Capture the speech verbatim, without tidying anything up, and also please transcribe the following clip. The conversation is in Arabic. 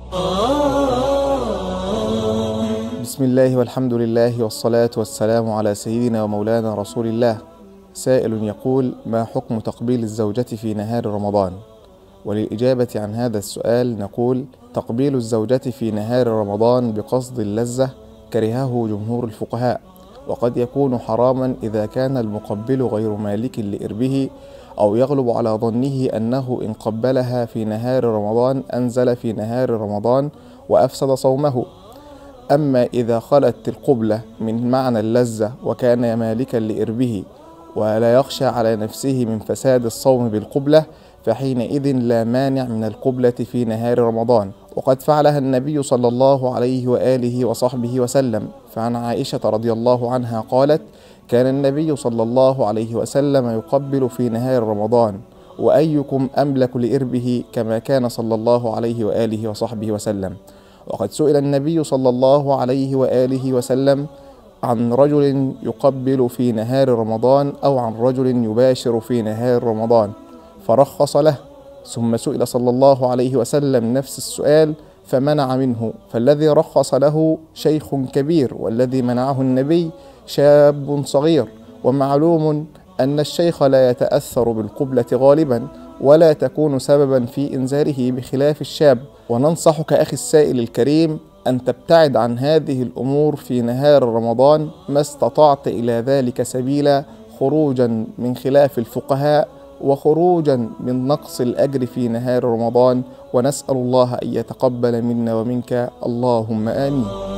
بسم الله والحمد لله والصلاة والسلام على سيدنا ومولانا رسول الله. سائل يقول: ما حكم تقبيل الزوجة في نهار رمضان؟ وللإجابة عن هذا السؤال نقول: تقبيل الزوجة في نهار رمضان بقصد اللذة كرهه جمهور الفقهاء، وقد يكون حراما إذا كان المقبل غير مالك لإربه، أو يغلب على ظنه أنه إن قبلها في نهار رمضان أنزل في نهار رمضان وأفسد صومه. أما إذا خلت القبلة من معنى اللذة وكان مالكا لإربه ولا يخشى على نفسه من فساد الصوم بالقبلة، فحينئذ لا مانع من القبلة في نهار رمضان، وقد فعلها النبي صلى الله عليه وآله وصحبه وسلم. فعن عائشة رضي الله عنها قالت: كان النبي صلى الله عليه وسلم يقبل في نهار رمضان، وأيكم أملك لإربه كما كان صلى الله عليه وآله وصحبه وسلم. وقد سئل النبي صلى الله عليه وآله وسلم عن رجل يقبل في نهار رمضان أو عن رجل يباشر في نهار رمضان فرخص له، ثم سئل صلى الله عليه وسلم نفس السؤال فمنع منه، فالذي رخص له شيخ كبير، والذي منعه النبي شاب صغير. ومعلوم أن الشيخ لا يتأثر بالقبلة غالبا ولا تكون سببا في إنزاله بخلاف الشاب. وننصحك أخي السائل الكريم أن تبتعد عن هذه الأمور في نهار رمضان ما استطعت إلى ذلك سبيلا، خروجا من خلاف الفقهاء وخروجا من نقص الأجر في نهار رمضان. ونسأل الله أن يتقبل منا ومنك، اللهم آمين.